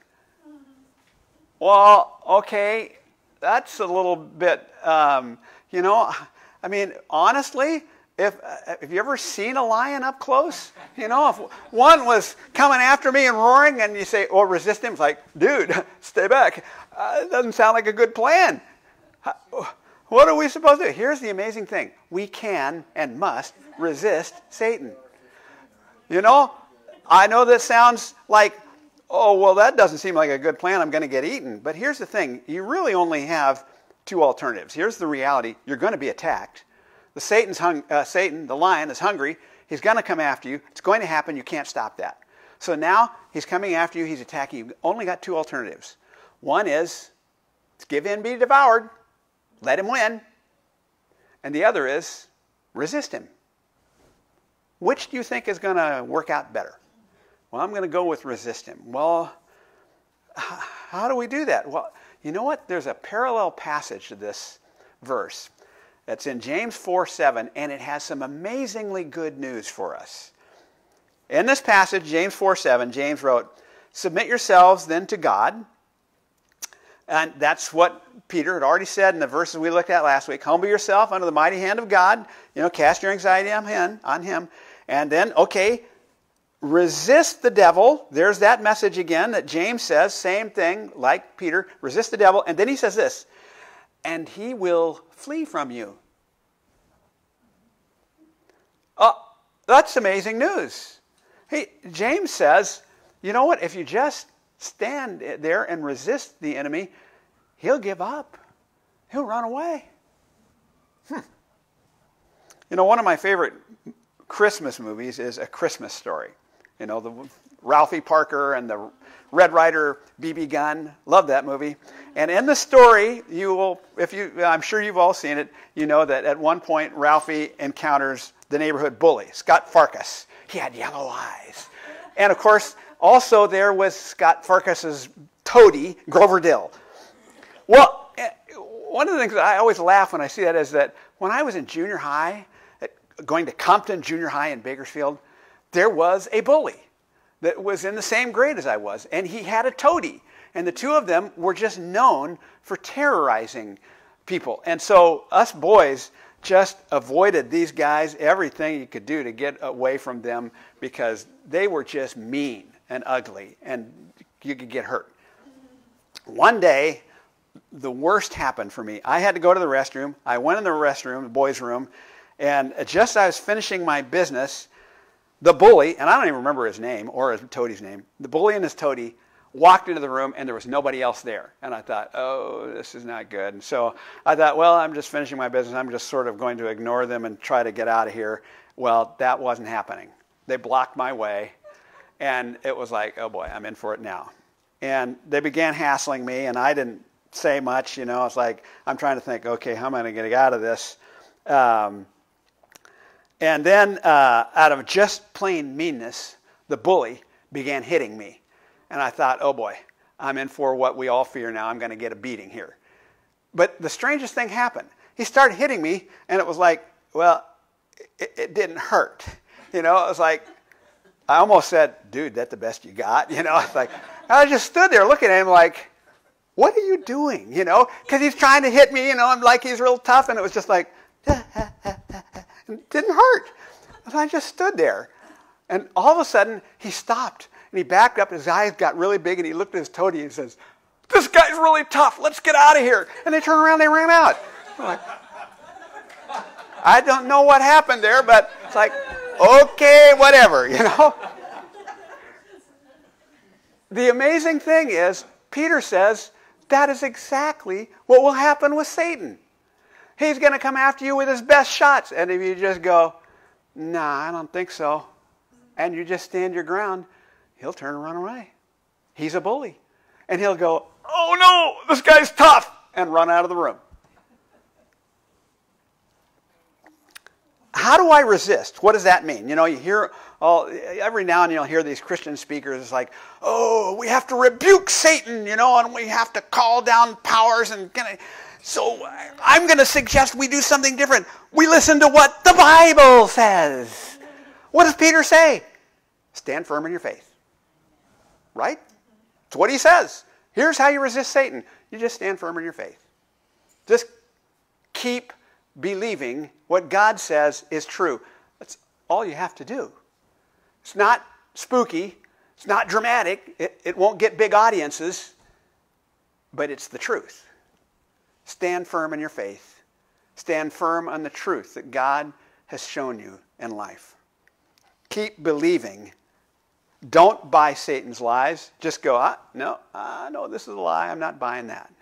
Well, okay, that's a little bit, um, you know, I mean, honestly, If, uh, have you ever seen a lion up close? You know, if one was coming after me and roaring and you say, oh, resist him, it's like, dude, stay back. Uh, it doesn't sound like a good plan. What are we supposed to do? Here's the amazing thing. We can and must resist Satan. You know, I know this sounds like, oh, well, that doesn't seem like a good plan. I'm going to get eaten. But here's the thing. You really only have two alternatives. Here's the reality. You're going to be attacked. The Satan's hung, uh, Satan, the lion, is hungry. He's going to come after you. It's going to happen. You can't stop that. So now he's coming after you. He's attacking you. You've only got two alternatives. One is give in, be devoured. Let him win. And the other is resist him. Which do you think is going to work out better? Well, I'm going to go with resist him. Well, how do we do that? Well, you know what? There's a parallel passage to this verse. That's in James four seven, and it has some amazingly good news for us. In this passage, James four seven, James wrote, submit yourselves then to God. And that's what Peter had already said in the verses we looked at last week. Humble yourself under the mighty hand of God. You know, cast your anxiety on him. On him. And then, okay, resist the devil. There's that message again that James says, same thing like Peter. Resist the devil. And then he says this, and he will flee from you. Oh, that's amazing news. Hey, James says, you know what? If you just stand there and resist the enemy, he'll give up. He'll run away. Hmm. You know, one of my favorite Christmas movies is A Christmas Story. You know, the Ralphie Parker and the Red Ryder B B gun. Love that movie. And in the story, you will, if you, I'm sure you've all seen it, you know that at one point Ralphie encounters the neighborhood bully, Scott Farkas. He had yellow eyes. And of course, also there was Scott Farkas's toady, Grover Dill. Well, one of the things that I always laugh when I see that is that when I was in junior high, going to Compton Junior High in Bakersfield, there was a bully that was in the same grade as I was, and he had a toady. And the two of them were just known for terrorizing people. And so us boys just avoided these guys, everything you could do to get away from them, because they were just mean and ugly, and you could get hurt. One day, the worst happened for me. I had to go to the restroom. I went in the restroom, the boys' room, and just as I was finishing my business, the bully, and I don't even remember his name or his toadie's name, the bully and his toady walked into the room, and there was nobody else there. And I thought, oh, this is not good. And so I thought, well, I'm just finishing my business. I'm just sort of going to ignore them and try to get out of here. Well, that wasn't happening. They blocked my way, and it was like, oh boy, I'm in for it now. And they began hassling me, and I didn't say much. You know, it's like I'm trying to think, okay, how am I going to get out of this? Um, and then, uh, out of just plain meanness, the bully began hitting me. And I thought, oh boy, I'm in for what we all fear now. I'm going to get a beating here. But the strangest thing happened. He started hitting me, and it was like, well, it, it didn't hurt. You know, it was like, I almost said, dude, that's the best you got. You know, it's like, I just stood there looking at him like, what are you doing? You know, because he's trying to hit me, you know, I'm like he's real tough, and it was just like, it didn't hurt. And I just stood there. And all of a sudden, he stopped. And he backed up, his eyes got really big, and he looked at his toady and says, this guy's really tough, let's get out of here. And they turned around, they ran out. I'm like, I don't know what happened there, but it's like, okay, whatever, you know. The amazing thing is, Peter says, that is exactly what will happen with Satan. He's going to come after you with his best shots. And if you just go, nah, I don't think so, and you just stand your ground, he'll turn and run away. He's a bully. And he'll go, oh no, this guy's tough, and run out of the room. How do I resist? What does that mean? You know, you hear, all, every now and then you'll hear these Christian speakers, it's like, oh, we have to rebuke Satan, you know, and we have to call down powers. and So I'm going to suggest we do something different. We listen to what the Bible says. What does Peter say? Stand firm in your faith. Right? It's what he says. Here's how you resist Satan. You just stand firm in your faith. Just keep believing what God says is true. That's all you have to do. It's not spooky. It's not dramatic. It, it won't get big audiences. But it's the truth. Stand firm in your faith. Stand firm on the truth that God has shown you in life. Keep believing. Don't buy Satan's lies. Just go, ah, no, I know this is a lie. I'm not buying that.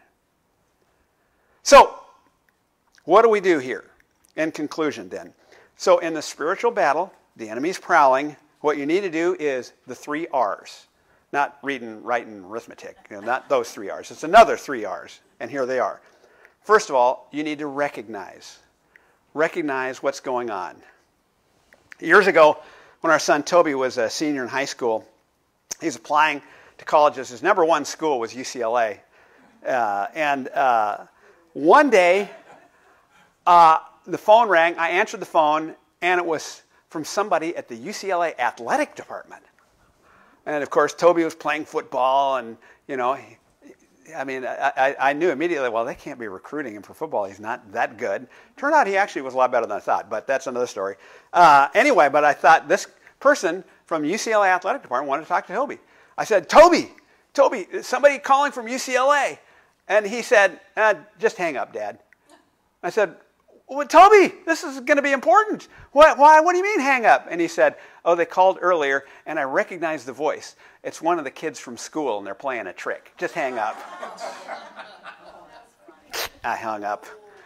So, what do we do here? In conclusion then. So in the spiritual battle, the enemy's prowling. What you need to do is the three R's. Not reading, writing, arithmetic. You know, not those three R's. It's another three R's. And here they are. First of all, you need to recognize. Recognize what's going on. Years ago, when our son Toby was a senior in high school, he was applying to colleges. His number one school was U C L A. Uh, and uh, one day, uh, the phone rang. I answered the phone, and it was from somebody at the U C L A athletic department. And of course, Toby was playing football, and you know, he, I mean, I, I, I knew immediately, well, they can't be recruiting him for football. He's not that good. Turned out he actually was a lot better than I thought, but that's another story. Uh, anyway, but I thought this person from U C L A athletic department wanted to talk to Toby. I said, Toby, Toby, is somebody calling from U C L A? And he said, uh, just hang up, Dad. I said, well, Toby, this is going to be important. What, why, what do you mean hang up? And he said, oh, they called earlier, and I recognized the voice. It's one of the kids from school, and they're playing a trick. Just hang up. I hung up.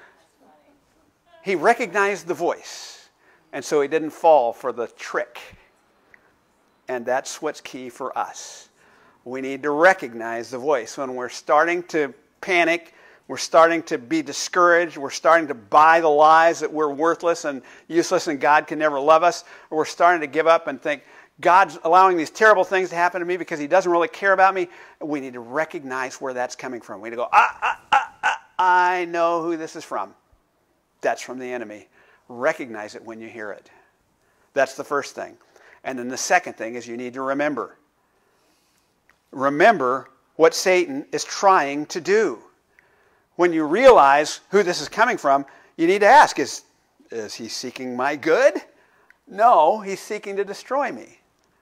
He recognized the voice, and so he didn't fall for the trick. And that's what's key for us. We need to recognize the voice. When we're starting to panic, we're starting to be discouraged, we're starting to buy the lies that we're worthless and useless and God can never love us, or we're starting to give up and think, God's allowing these terrible things to happen to me because he doesn't really care about me, we need to recognize where that's coming from. We need to go, ah, ah, ah, ah, I know who this is from. That's from the enemy. Recognize it when you hear it. That's the first thing. And then the second thing is you need to remember. Remember what Satan is trying to do. When you realize who this is coming from, you need to ask, is, is he seeking my good? No, he's seeking to destroy me.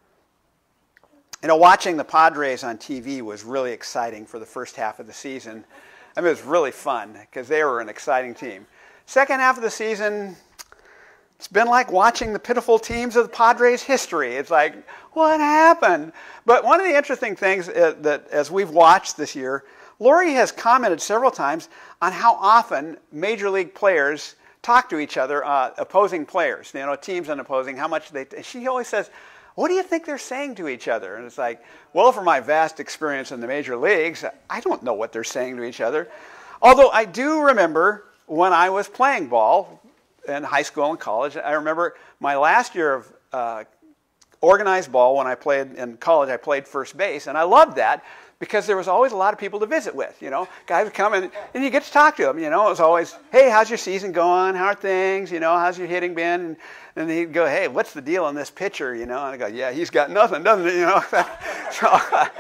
You know, watching the Padres on T V was really exciting for the first half of the season. I mean, it was really fun because they were an exciting team. Second half of the season, it's been like watching the pitiful teams of the Padres' history. It's like, what happened? But one of the interesting things uh, that as we've watched this year, Lori has commented several times on how often major league players talk to each other, uh, opposing players, you know, teams and opposing, how much they, she always says, what do you think they're saying to each other? And it's like, well, from my vast experience in the major leagues, I don't know what they're saying to each other. Although I do remember when I was playing ball in high school and college, I remember my last year of uh, organized ball when I played in college, I played first base, and I loved that. Because there was always a lot of people to visit with, you know. Guys would come in, and you get to talk to them, you know. It was always, hey, how's your season going? How are things? You know, how's your hitting been? And, and he'd go, hey, what's the deal on this pitcher? You know, and I go, yeah, he's got nothing, doesn't he? You know. so,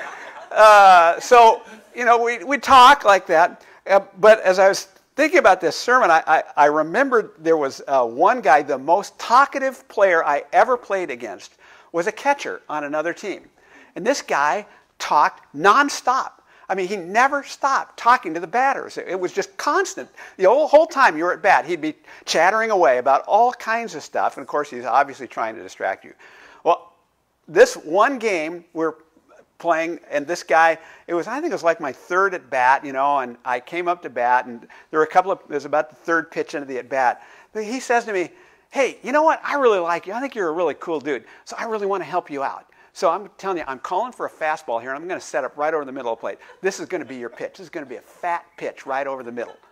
uh, so, you know, we we talk like that. Uh, but as I was thinking about this sermon, I I, I remembered there was uh, one guy, the most talkative player I ever played against was a catcher on another team, and this guy talked nonstop. I mean, he never stopped talking to the batters. It was just constant. The whole, whole time you were at bat, he'd be chattering away about all kinds of stuff. And of course, he's obviously trying to distract you. Well, this one game we're playing, and this guy, it was, I think it was like my third at bat, you know, and I came up to bat, and there were a couple of, it was about the third pitch into the at bat. But he says to me, hey, you know what? I really like you. I think you're a really cool dude. So I really want to help you out. So I'm telling you, I'm calling for a fastball here, and I'm going to set up right over the middle of the plate. This is going to be your pitch. This is going to be a fat pitch right over the middle.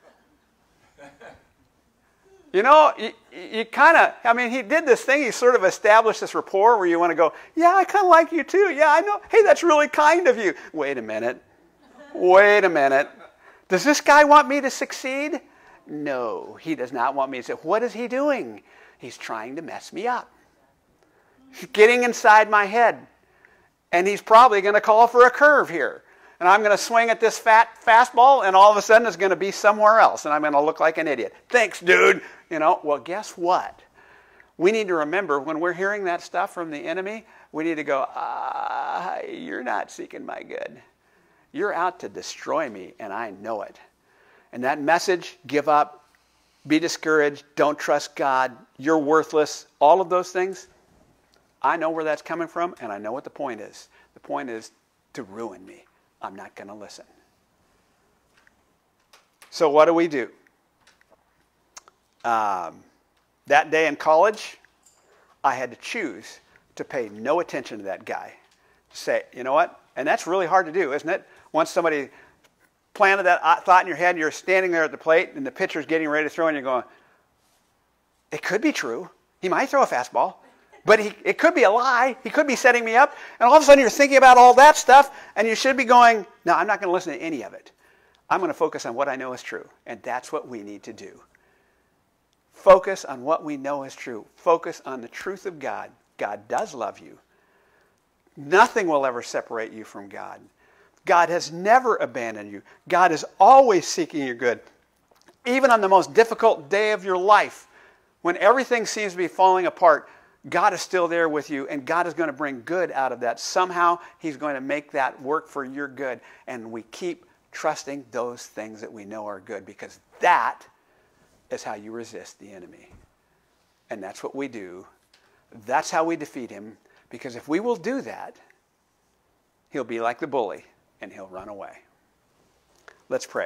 You know, you, you kind of, I mean, he did this thing. He sort of established this rapport where you want to go, yeah, I kind of like you too. Yeah, I know. Hey, that's really kind of you. Wait a minute. Wait a minute. Does this guy want me to succeed? No, he does not want me to succeed. What is he doing? He's trying to mess me up. He's getting inside my head. And he's probably going to call for a curve here. And I'm going to swing at this fat fastball, and all of a sudden it's going to be somewhere else, and I'm going to look like an idiot. Thanks, dude. You know, well, guess what? We need to remember when we're hearing that stuff from the enemy, we need to go, ah, you're not seeking my good. You're out to destroy me, and I know it. And that message, give up, be discouraged, don't trust God, you're worthless, all of those things, I know where that's coming from, and I know what the point is. The point is to ruin me. I'm not going to listen. So what do we do? Um, that day in college, I had to choose to pay no attention to that guy. Say, you know what? And that's really hard to do, isn't it? Once somebody planted that thought in your head, and you're standing there at the plate, and the pitcher's getting ready to throw, and you're going, it could be true. He might throw a fastball. But he, it could be a lie. He could be setting me up. And all of a sudden you're thinking about all that stuff, and you should be going, no, I'm not going to listen to any of it. I'm going to focus on what I know is true. And that's what we need to do. Focus on what we know is true. Focus on the truth of God. God does love you. Nothing will ever separate you from God. God has never abandoned you. God is always seeking your good. Even on the most difficult day of your life, when everything seems to be falling apart, God is still there with you, and God is going to bring good out of that. Somehow, He's going to make that work for your good. And we keep trusting those things that we know are good, because that is how you resist the enemy. And that's what we do. That's how we defeat him. Because if we will do that, he'll be like the bully and he'll run away. Let's pray.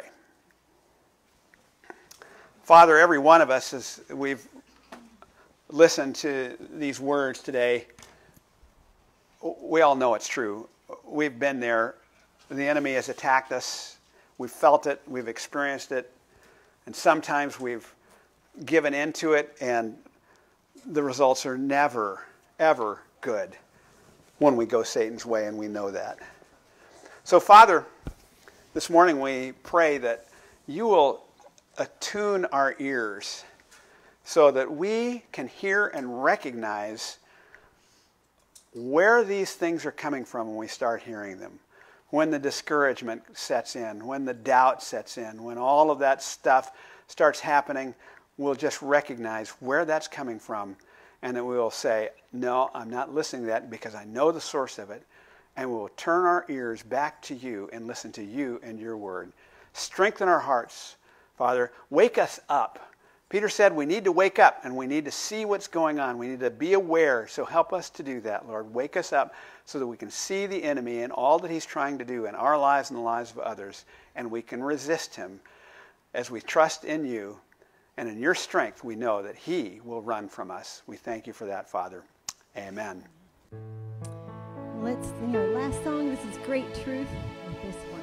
Father, every one of us, as we've listened to these words today, we all know it's true. We've been there. The enemy has attacked us. We've felt it. We've experienced it. And sometimes we've given into it, and the results are never, ever good when we go Satan's way, and we know that. So, Father, this morning we pray that you will attune our ears so that we can hear and recognize where these things are coming from when we start hearing them. When the discouragement sets in, when the doubt sets in, when all of that stuff starts happening, we'll just recognize where that's coming from, and then we will say, no, I'm not listening to that because I know the source of it, and we'll turn our ears back to you and listen to you and your word. Strengthen our hearts, Father. Wake us up. Peter said we need to wake up and we need to see what's going on. We need to be aware. So help us to do that, Lord. Wake us up so that we can see the enemy and all that he's trying to do in our lives and the lives of others, and we can resist him as we trust in you. And in your strength, we know that he will run from us. We thank you for that, Father. Amen. Let's sing our last song. This is Great Truth with this one.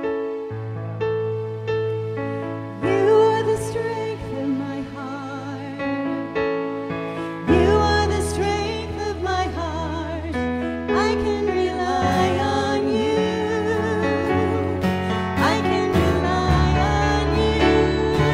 You are the strength of my heart. You are the strength of my heart. I can rely on you. I can rely on you.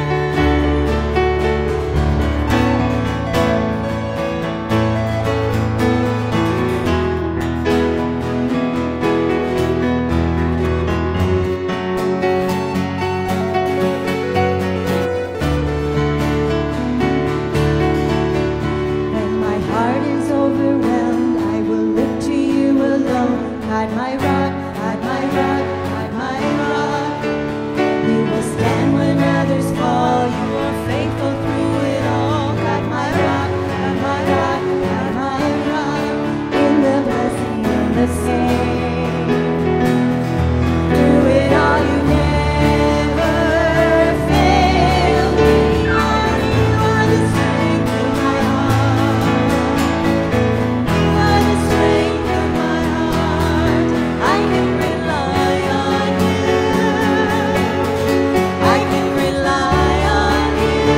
When my heart is overwhelmed, I will look to you alone. God, my rock, God, my rock, God, my rock. You will stand when others fall. You are faithful through it all. God, my rock, God, my rock, God, my rock. In the blessing and the pain, through it all you never fail me. Oh, you are the strength of my heart. You are the strength of my heart. I can rely on you. I can rely on you.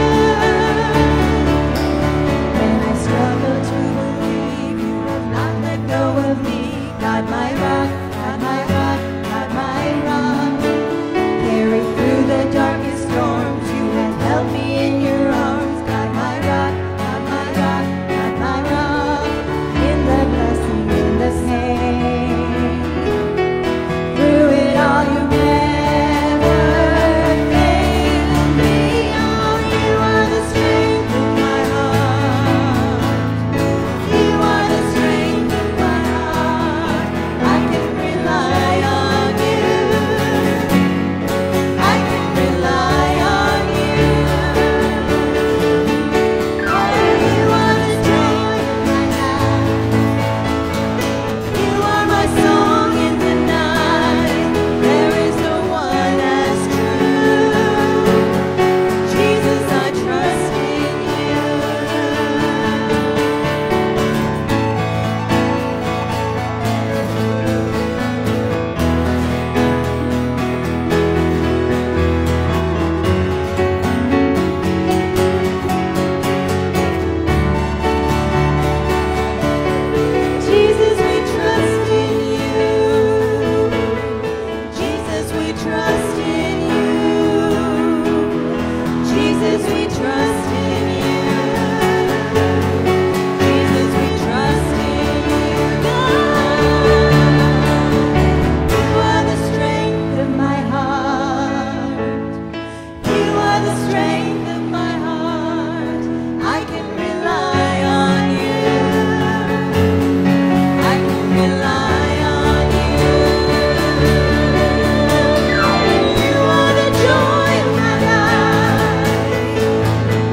When I struggle to believe you have not let go of me. God, my rock, God, my rock, God, my rock. Carry through the darkest storms. You have held me in your arms. God, my rock, God, my rock, God, my rock. In the blessing, in the pain, through it all you never fail me. Oh, you are the strength of my heart. You are the strength of my heart. I can rely on you. I can rely on you. Oh, you are the joy of my life. You are my song in the night. There is no one as true. Jesus, I trust in you. Jesus, we trust in you. Jesus, we trust in you. Jesus, we trust in you. Jesus, we trust in you. God, you are the strength of my heart. You are the strength of my heart. I can rely on you. I can rely on you. You are the joy of my life.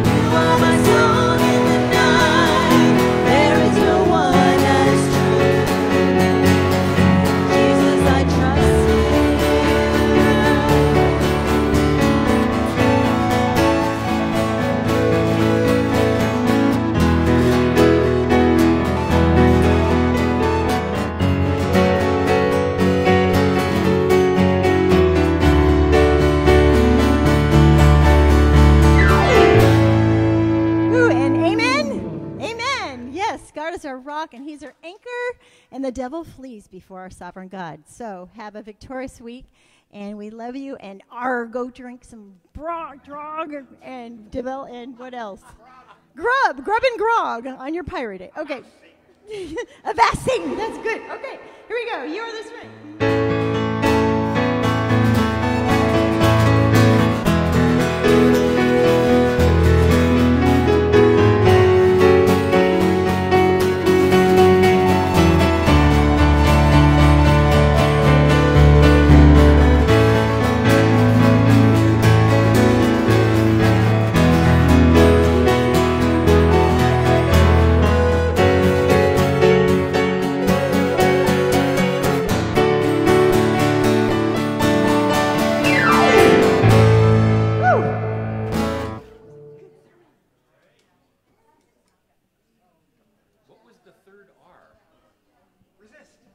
and the devil flees before our sovereign God. So have a victorious week, and we love you. And R, go drink some grog, grog, and develop, and what else? Grub, grub and grog on your pirate day. Okay. Avasting, that's good. Okay, here we go. You are this way. What was the third R? Resist.